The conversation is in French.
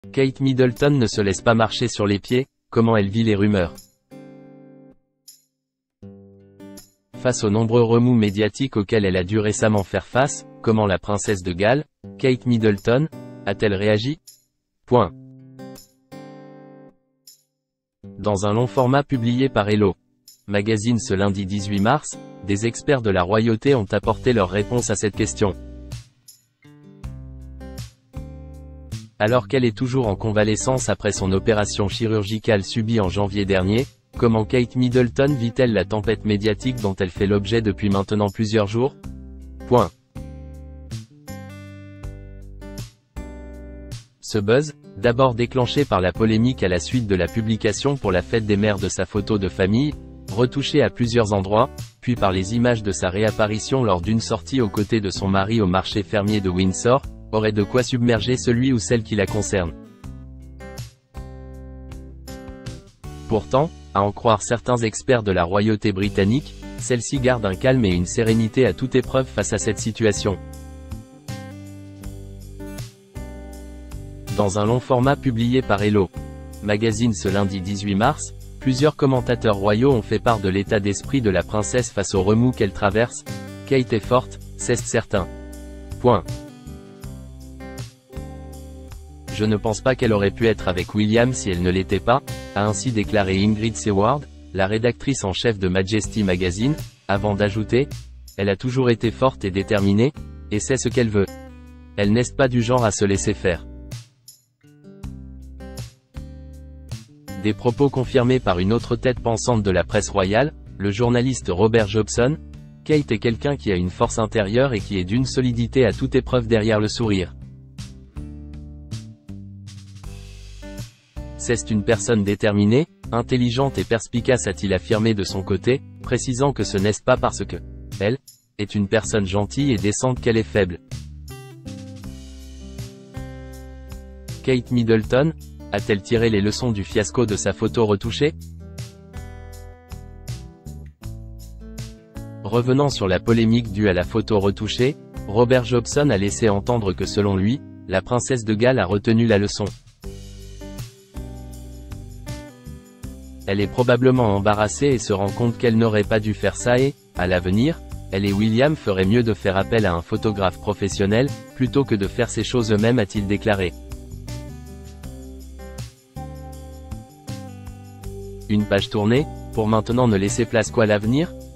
Kate Middleton ne se laisse pas marcher sur les pieds, comment elle vit les rumeurs. Face aux nombreux remous médiatiques auxquels elle a dû récemment faire face, comment la princesse de Galles, Kate Middleton, a-t-elle réagi? Dans un long format publié par Hello Magazine ce lundi 18 mars, des experts de la royauté ont apporté leur réponse à cette question. Alors qu'elle est toujours en convalescence après son opération chirurgicale subie en janvier dernier, comment Kate Middleton vit-elle la tempête médiatique dont elle fait l'objet depuis maintenant plusieurs jours? Ce buzz, d'abord déclenché par la polémique à la suite de la publication pour la fête des mères de sa photo de famille, retouchée à plusieurs endroits, puis par les images de sa réapparition lors d'une sortie aux côtés de son mari au marché fermier de Windsor, aurait de quoi submerger celui ou celle qui la concerne. Pourtant, à en croire certains experts de la royauté britannique, celle-ci garde un calme et une sérénité à toute épreuve face à cette situation. Dans un long format publié par Hello Magazine ce lundi 18 mars, plusieurs commentateurs royaux ont fait part de l'état d'esprit de la princesse face aux remous qu'elle traverse. Kate est forte, c'est certain. Je ne pense pas qu'elle aurait pu être avec William si elle ne l'était pas, a ainsi déclaré Ingrid Seward, la rédactrice en chef de Majesty Magazine, avant d'ajouter « Elle a toujours été forte et déterminée, et sait ce qu'elle veut. Elle n'est pas du genre à se laisser faire. » Des propos confirmés par une autre tête pensante de la presse royale, le journaliste Robert Jobson. Kate est quelqu'un qui a une force intérieure et qui est d'une solidité à toute épreuve derrière le sourire. C'est une personne déterminée, intelligente et perspicace, a-t-il affirmé de son côté, précisant que ce n'est pas parce que elle est une personne gentille et décente qu'elle est faible. Kate Middleton a-t-elle tiré les leçons du fiasco de sa photo retouchée? Revenant sur la polémique due à la photo retouchée, Robert Jobson a laissé entendre que selon lui, la princesse de Galles a retenu la leçon. Elle est probablement embarrassée et se rend compte qu'elle n'aurait pas dû faire ça et, à l'avenir, elle et William feraient mieux de faire appel à un photographe professionnel, plutôt que de faire ces choses eux-mêmes, a-t-il déclaré. Une page tournée, pour maintenant ne laisser place qu'à l'avenir.